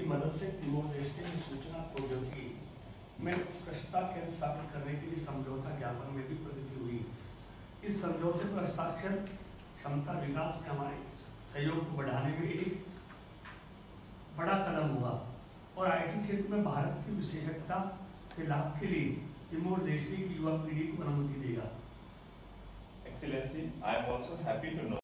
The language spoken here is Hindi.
की मदद से तिमोर लेस्टे में सूचना प्रौद्योगिकी में उत्कृष्टता केंद्र स्थापित करने के लिए समझौता ज्ञापन में भी प्रगति हुई। इस समझौते पर हस्ताक्षर क्षमता विकास में हमारे सहयोग को बढ़ाने में एक बड़ा कदम होगा और आईटी क्षेत्र में भारत की विशेषज्ञता से लाभ के लिए तिमोर लेस्टे की युवा पीढ़ी को अनुमति देगा। Excellency, I am also happy to know